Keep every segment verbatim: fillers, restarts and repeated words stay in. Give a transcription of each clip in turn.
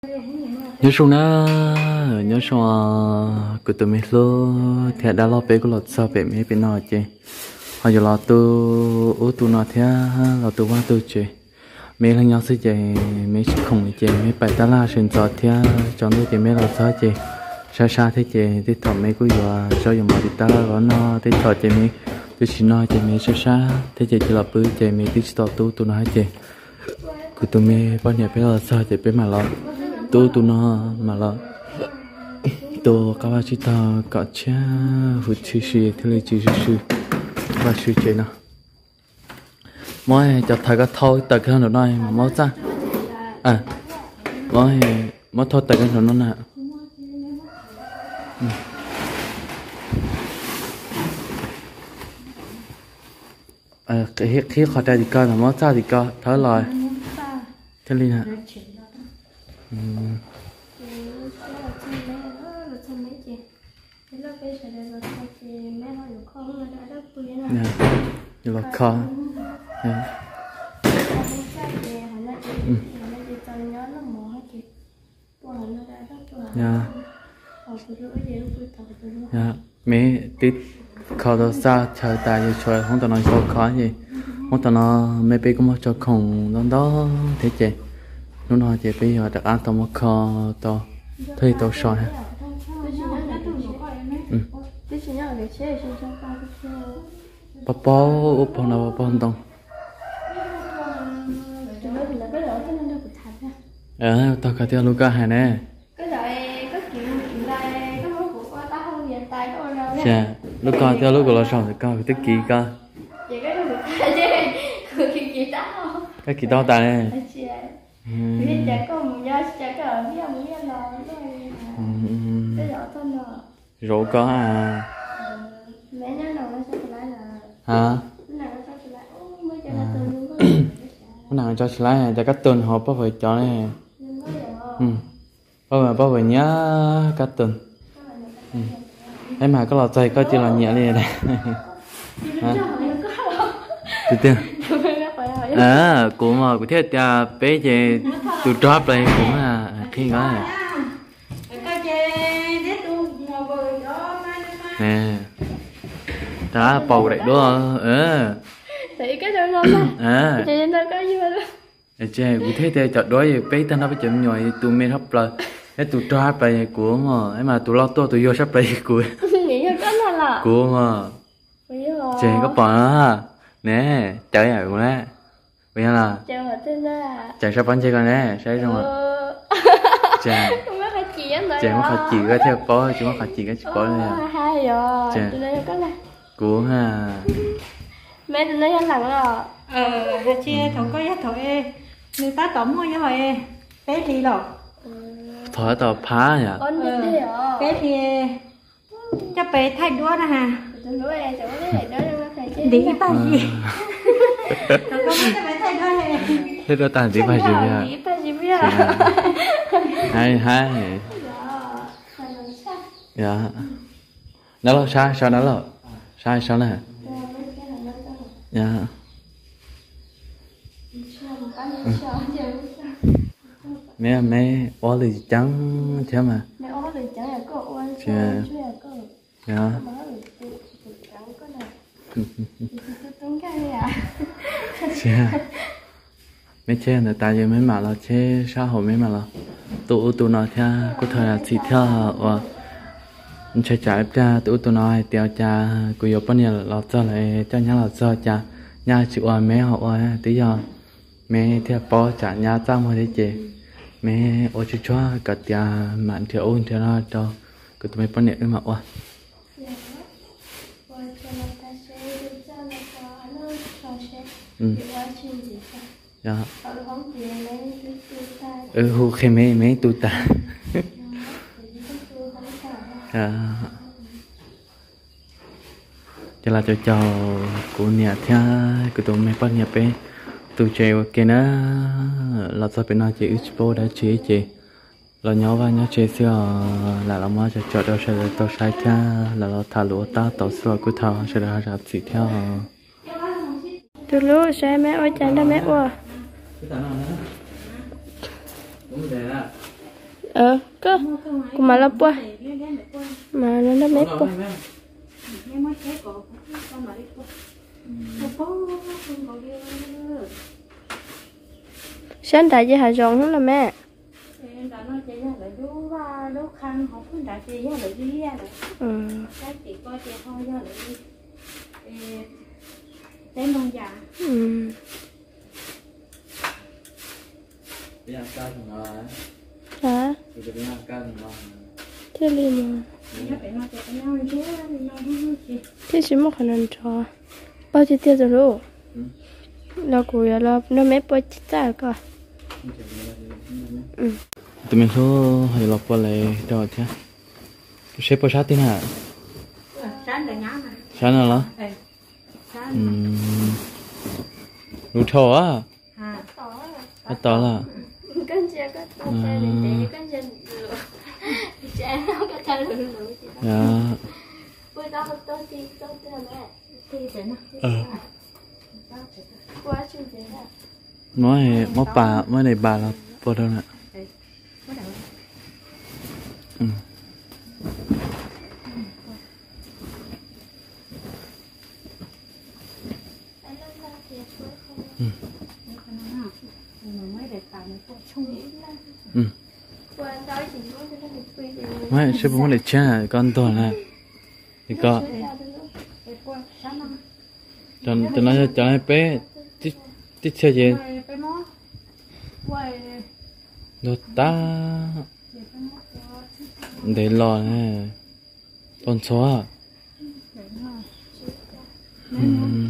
nhớ xuống đó nhớ xuống cứ tụi mình lo thì đã lo bé có lọt sao bé mấy bé nọ chứ họ giờ lo tu ô tu nọ thế lo tu qua tu chứ mấy thằng nhau sẽ chơi mấy khủng chơi mấy bài ta la sinh trò thế cho nó chơi mấy lo sao chơi xa xa thế chơi thì thọ mấy cái giờ cho dùng mà đi ta la nó nó thì thọ chơi mấy tôi chỉ nói chơi mấy xa xa thế chơi chỉ là bự chơi mấy tí tao tu tu nói chơi cứ tụi mình bao nhiêu bé lo sao chơi bé mà lo tu tu nó mà lo tu các bạn chỉ ta cả cha hụt chi chi thế là chi chi và suy chế nó mỗi cho thầy cái thâu tại cái nó nói mà máu ra à mỗi mỗi thâu tại cái nó nè à cái hết khí khỏi đây thì coi là máu ra thì coi thở lời thế liền hả nè như là kho nha nha mấy tí kho đó xa chờ tài như trời không tao nói sao khó gì không tao nói mấy bé cũng cho khổng đó đó thế chị nó nói chị bây giờ đặt ăn tao một kho tao thấy tao soi ha bắp bò úp vào nào bắp bò không ờ tao cả tiêu luôn cả hai nè chà lúc coi tiêu lúc của nó xong thì coi cái kỳ coi cái kỳ to ta nè rượu có à hả cái nào cho slide cho các tuần họ bao về cho này ừ bao về bao về nhá các tuần em mà có lọt dây có chỉ là nhẹ này này từ từ à cũng mà cũng thế à bé về từ drop đây cũng là khi đó này nè đã bầu đấy đúng không ờ thì cái đó nó à chị nó có gì đó chị cũng thế thế chợt đói bé tên nó phải chậm nhồi tụi mình hấp rồi cái tụi drop đây của mà em mà tụi lo to tụi vô sắp đây của nghĩ cái nó là của mà chị có bỏ nó nè trời ơi của nó bây giờ là chạy sắp bắn chơi con nè sai xong rồi chà chà mất phải chỉ cái theo có chỉ mất phải chỉ cái có này hai rồi tụi nó có này của ha mẹ tụi nó nhanh lặng rồi ờ chị thầu có giá thầu e người ta tổng mua giá hồi e bé thì rồi thổi tàu phá nhỉ bé thì cho bé thay đũa nè ha đi ba gì thầu có cho bé thay đũa này thế đó tàn tí ba gì vậy hai hai dạ đó là sai sao đó là sai sao nè dạ mẹ mẹ ó lì trắng thế mà mẹ ó lì trắng là có ôn dạ dạ dạ mấy che người ta giờ mấy mà là che sao hồi mấy mà là tụ tụ nói theo có thời là xịt theo và chơi chạy cha tụ tụ nói theo cha cứ yêu bao nhiêu là cho lại cho nhau là cho cha nhà chịu ở mấy họ ở tí giờ mấy theo bao trả nhà trang mà thế chị mấy ở chỗ cho cả nhà mặn theo ôn theo nó cho cứ tụi mấy bao nhiêu mà ở ừ dạ ừ hú khi mấy mấy tụi ta dạ cho là cho cho của nhà theo của tụi mấy bao nhiêu bé tụi chơi cái nó là sao bên nó chỉ expo đã chỉ chị là nhỏ và nhỏ chơi xưa là làm mà cho cho đâu sẽ tao sai theo là nó thả lúa ta tao xưa cứ thả sẽ ra ra chỉ theo từ lúc sẽ mẹ ơi chẳng đã mẹ ơi ờ cơ mà là bua mà nó nó mét bua sáng tại gì hà rong không là mẹ ừ tên đông già ừ hả thế liền thế chỉ một khả năng cho bao nhiêu tiền rồi luôn là của là nó mấy bao nhiêu trả cả ừ tụi mình số hay lọc qua lại cho chứ xếp bao sát thế nào sáng để ngắm sáng nào đó ừm đủ thổ á à to là con chưa có to chơi để con chơi chơi nó có chơi được nữa dạ bữa đó tôi tôi thì tôi tôi mẹ thì thế nào ờ quá chừng thế à nói móc bà mới này bà là bao đâu nè ừ ừ ừ mấy sẽ muốn để cha con tôi là thì có cho cho nó cho nó bé tích tích theo gì nó ta để lo nè con số ừm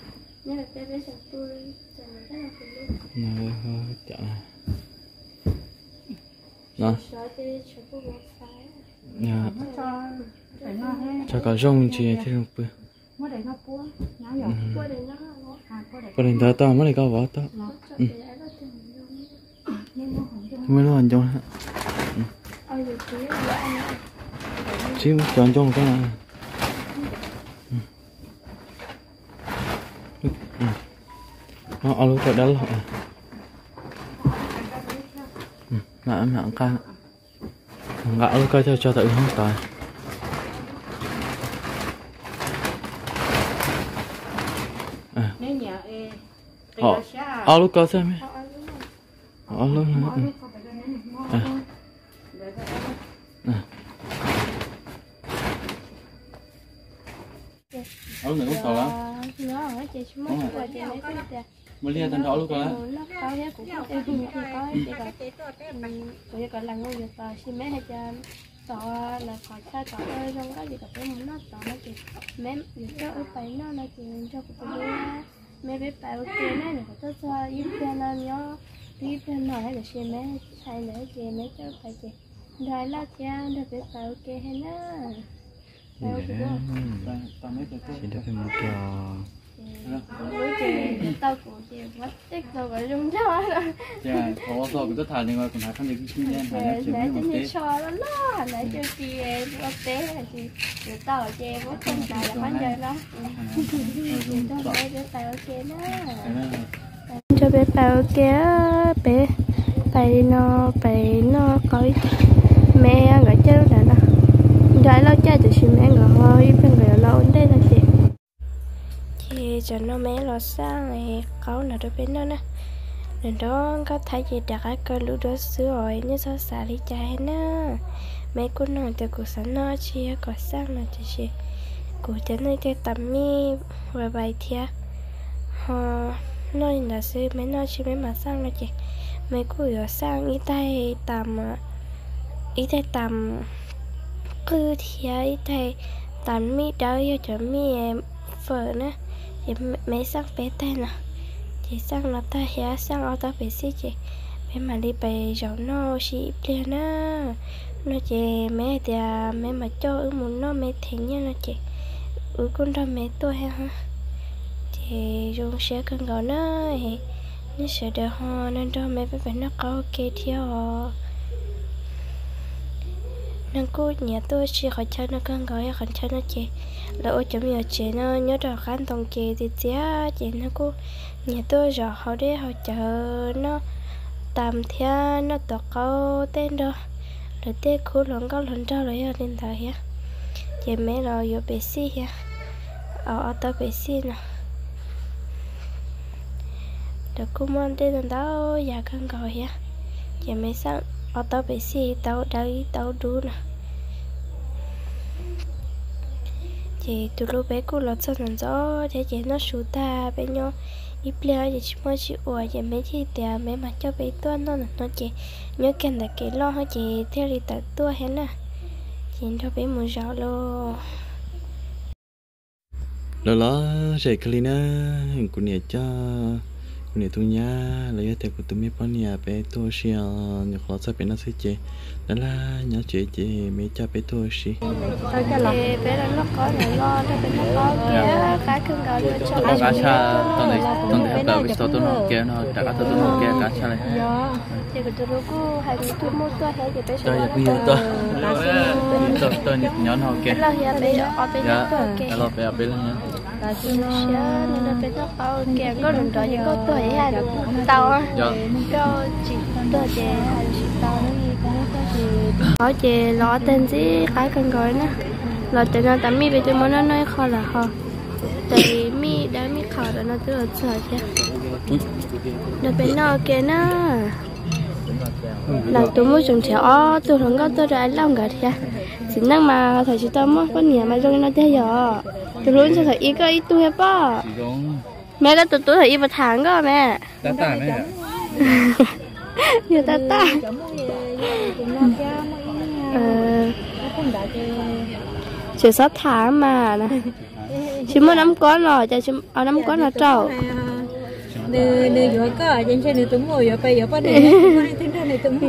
nó chả nó nhà cho cả rong chi chứ không bự có đến đó tao mới có vợ tao mới lo anh trong xíu chọn trong cái này nó ở lúc đó là mẹ mẹ ca ngã lúc coi cho cho tự không tài họ ở lúc coi xem ở lúc à ở lúc này cũng to lắm mới lia thành đó lúc đó nó có cái cũng có cái cũng có cái có cái còn là ngôi được tờ xin mấy hai trăm tờ là khỏi xa tờ ơi không có gì cả cái muốn nó tờ nó chỉ mấy những cái ở phải nó nó chỉ cho của tôi mấy bé phải ok này để tôi cho ít cho nó nhớ ít cho nó hay là xin mấy hay nữa chị mấy cho phải chị rồi là cha được bé phải ok hay nó phải ok không chỉ được một trò với chị tao cũng chị mất tích rồi gọi rung cho rồi dạ có rồi cũng tất thà nhưng mà còn phải không được kinh nghiệm phải để để chị cho nó lo để cho chị bác tế là chị để tao ở chị bác chân tài là bán chơi đó cho bé bé tao ok đó cho bé tao ok bé tại nó phải nó có mẹ gọi chơi là nó rồi lo chơi thì chị mẹ gọi hơi bên người lo đây là chị chị cho nó mấy lọ sang này có nào đó bên đó nè nên đó có thấy gì đặt cái cơn lũ đó sữa rồi như sao xả đi trái nè mấy cô nói từ cuộc sống nó chia có sang là chị chị của chân này cái tấm mi và bài thia họ nói là sư mấy nói chỉ mấy mà sang là chị mấy cô ở sang ý tay tầm ý tay tầm cứ thia ý tay tầm mi đỡ cho mi em phở nè chị mấy sang bé tay nè chị sang nó ta héo sang ở ta bé xí chị bé mà đi về giàu nó chị liền á nó chị mấy thì mấy mà cho ư muốn nó mấy thế nha nó chị ư con ra mấy tôi ha thì dùng sẽ cần gọi nó thì nó sẽ được ho nên cho mấy bé nó có ok theo nên cô nhà tôi chỉ khỏi chơi nó cần gọi khỏi chơi nó chị là ôi chấm nhiều chị nó nhớ được khán tổng chị thì giá chị nó cô nhà tôi rồi họ đi họ chờ nó tạm theo nó tọt câu tên đó rồi tết khô lần có lần trâu rồi nên thở hả chị mấy rồi vô bể xí hả ở ở tới bể xí nè được cũng mong tết lần đó già cân gọi hả chị mấy sáng ở tới bể xí tao đợi tao đu nè chị từ lúc bé cô lọt sau lần đó để chị nó sụt ta bé nhau ít leo chị chỉ mới chịu ủa chị mấy chị tiệt mấy mặt cho bé tuôn nó là nó chị nhớ cần là cái lo hả chị theo đi tới tua hết nè chị cho bé một rau luôn đó là sẽ cái này nè cô nhớ cho cô nhớ tôi nhá lấy tiền của tôi mấy bao nhiêu bé tôi xí nhớ khó sao bé nó sẽ chị đó là nhớ chị chị mấy cho bé tôi xí thì bé nó có để lo cho bé nó có kia cá cưng gạo đưa cho nó cá cha tuần này tuần này hợp với số tôi nó kia nó trả cả tôi nó kia cá cha này thì cái tôi cũng hay bị tôi mua tôi hay thì bé tôi bây giờ tôi tôi tôi nhớ nó kia lo hiện bé ở bên đó kia lo bé ở bên đó nhá là xin xưa nên là bé nó có kia có lần đó thì có tuổi hay được tàu á có chỉ tôi chỉ hay chỉ tàu họ chỉ lo tên gì cái cần gọi nữa lo tên nó tạm mi bây giờ muốn nó nói khó là khó tại mi đã mi khó rồi nó cứ ở sợ chứ nó bên nó kia nó là tôi muốn dùng thẻ ó tôi không có tôi đã làm cả thì chỉ năng mà thời chỉ tao mất có nhà mà trong nó thế giờ tôi luôn cho thầy ít cái ít tôi hết ba mẹ cái tụi tôi thầy ít một tháng cơ mẹ ta ta mẹ nhiều ta ta chỉ sáu tháng mà nè chỉ mới năm con rồi cho chỉ ở năm con là trâu nè nè vừa có trên xe này tụi mồi vừa bây giờ có đi trên trên này tụi mồi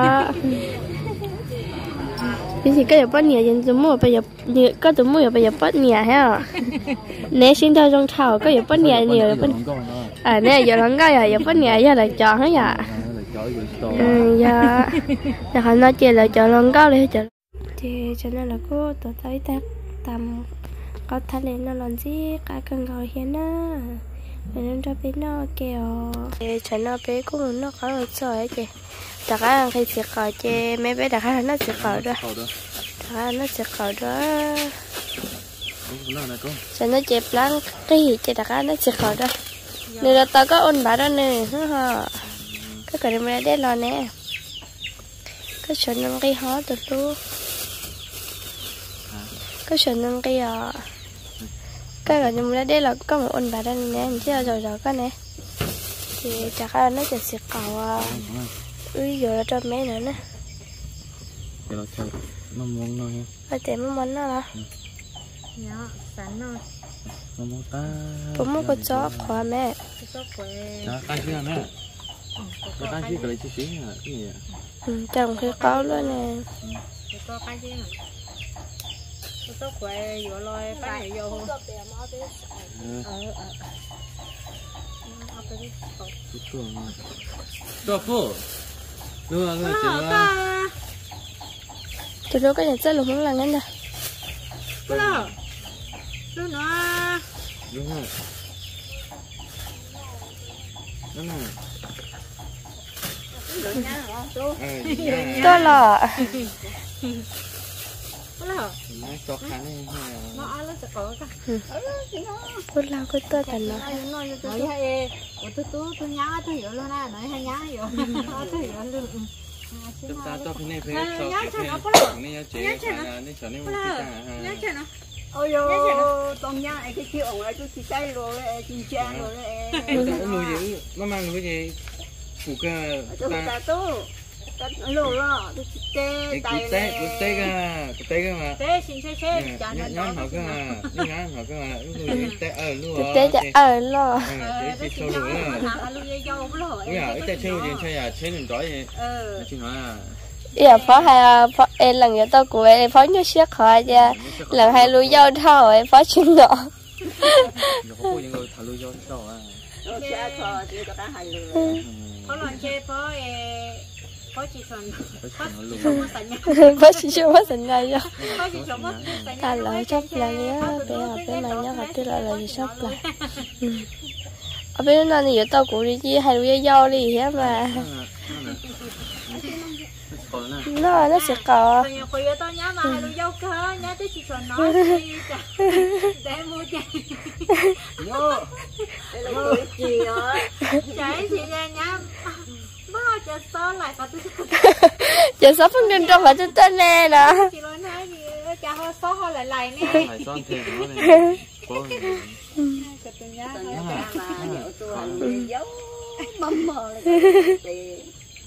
cái gì cái giờ bắt nhẹ trên tụi mồi bây giờ có tụi mồi bây giờ bắt nhẹ ha nè xin theo trong thầu có giờ bắt nhẹ nhiều bắt à nè giờ lần cái giờ bắt nhẹ giờ là chọn hết giờ ừ giờ giờ họ nói chuyện là chọn lần cái đi chọn thì cho nên là cô tụi tới ta tầm có thay lên nó làm gì cả cần gọi hiện á nên cho bé nó kêu để cho nó bé cũng nó có được rồi chị đặt cái khi sẽ khỏi chị mấy bé đặt cái nó sẽ khỏi đó đặt nó sẽ khỏi đó cho nó chẹp láng cái gì chị đặt cái nó sẽ khỏi đó nên là tao có ôn bà đó nè ha cái cái này để lo nè cái chuyện nó cái hóa từ luôn cái chuyện nó cái à cái rồi nhưng mà đây là có một ôn bà đây nè chứ rồi rồi cái này thì chắc là nó sẽ xịt cầu à ui giờ là cho mấy nữa nè nó muốn nó phải tìm nó món nó là nhá sẵn rồi nó muốn ta cũng muốn có chó khóa mẹ đó cái gì mẹ cái cái gì cái lấy chút xíu à cái gì ừ chồng khi có luôn nè có cái gì tôi quay vừa lôi bán này vô cho phụ đưa người chừng là tụi nó cái nhà chơi lục muốn làm cái nào lo lo nó đúng rồi đúng rồi tôi là nó cho khá này nó ăn nó sẽ có cả tôi là cái tôi thành nó nói hay tôi tôi tôi nhá tôi hiểu luôn á nói hay nhá hiểu tôi hiểu luôn chúng ta cho cái này phải cho cái này này chế này cho nên một cái cả ôi yo tôm nhá cái kiểu ông ấy tôi chỉ tay rồi chỉ trang rồi nuôi gì nó mang nuôi gì phụ cơ ta tôi lô lo tôi tê tay tê tê cái tê cái mà tê xin xe xe nhá nhá họ cái mà nhá họ cái mà nuôi tê ở luôn tê cho ở lo tê sâu luôn à luôn dây dâu cũng rồi bây giờ tê sâu liền chơi à chơi liền đói gì chuyện hỏi à giờ phó hai phó em lần giờ tôi của em phó như siết khỏi ra lần hai lùi dâu thao em phó chuyện nọ có lần chơi phó phó chỉ còn phó chỉ cho phó sinh ra cho phó chỉ cho phó ta lợi sắp là nhớ bé học bé mà nhớ học tức là lợi sắp là ở bên đó thì giờ tao cũng đi chi hai lùi dâu đi hết mà nó nó sẽ có rồi nhà quỳ tao nhá mà hai đứa dâu cơ nhá tới chị còn nói đi để mua chạy vô vô gì rồi chạy chị ra nhá bố chờ số lại có tôi giờ sắp phân trên trong phải tên nè nè chị nói nói gì cha hoa số hoa lại lại nè phải son thêm nó này bố cho tôi nhá tao thôi nhớ là nhớ tôi hành giấu mâm mờ thì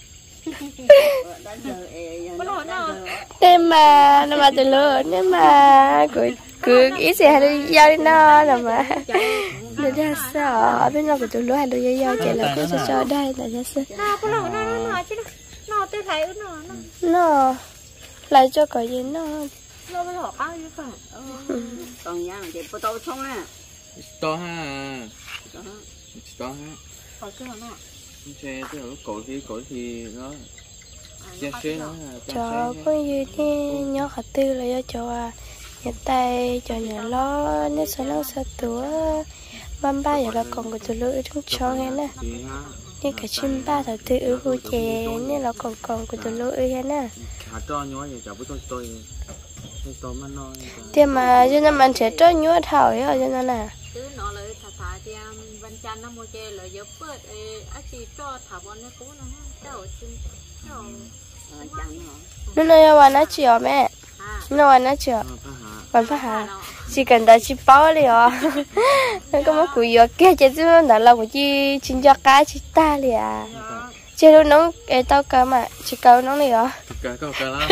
nên mà nên mà từ lừa nên mà cứ cứ ý sẽ hay đi giao đi nó là mà để ra sợ bên nào của tụi lứa hay được giao chạy là cứ sẽ cho đây là ra sợ nó có nó nó nó chứ nó tôi thấy nó nó nó lại cho cái gì nó nó mới học áo chứ phải còn nhà này chị có tao xong á to ha to ha có cái nó xe tức là lúc cổ thì cổ thì nó xe xe nó cho có gì thì nhớ khả tư là do cho à nhà tay cho nhà lo nếu sao nó sao túa băm ba giờ là còn của tụi lứa trong cho nghe nè như cả chim ba thật tự ư hú chè nên là còn còn của tụi lứa nghe nè hạt cho nhói vậy chả biết tôi tôi tôi mà nói thì mà cho nên mình sẽ cho nhúa thảo ấy cho nên là chứ nó lấy thả thả thì văn chăn nó mua chè là giúp bớt á chỉ cho thả bọn nó cũng nó cháu chim cháu nó nói là nó chịu mẹ nó là nó chịu còn phải hả chỉ cần đã chỉ bao liền nó có một cùi giọt kia chứ nó là của chi chính cho cá chỉ ta liền chứ nó nóng cái tao cá mà chỉ câu nóng liền cá câu cá lá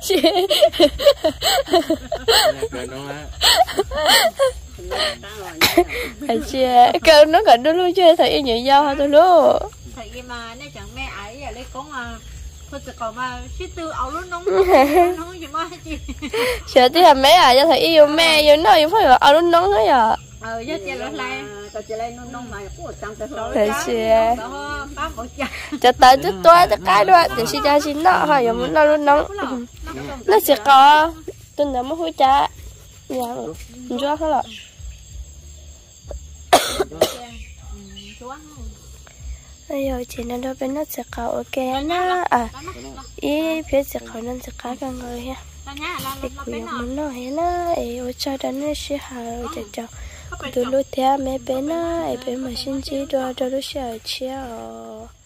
cá nóng lá phải chưa câu nó còn đôi lúc chơi thấy nhiều dao hả tôi luôn thấy gì mà nó chẳng mẹ ấy giờ lấy con mà thôi chỉ còn mà suy tư áo luôn nóng nóng gì mà chị sợ tí là mấy à cho thấy yêu mẹ yêu nó yêu phải là áo luôn nóng thôi à ờ giờ chị lên lại tao chỉ lên nông nông mà cũng trăm tao phải chưa bám một chặt cho tới chút tôi tất cả đó để xin cho xin nó hỏi muốn nó luôn nóng nó sẽ có tin là mất hối trả nhà mình cho hết rồi bây giờ chị nó đâu bên nó sẽ có ok nó à ý phía sẽ có nó sẽ có cả người ha thì cũng muốn nói nó ấy ở cho đó nó sẽ hào cho cho từ lúc theo mấy bên nó ấy bên mà xin chỉ cho cho lúc sẽ chiều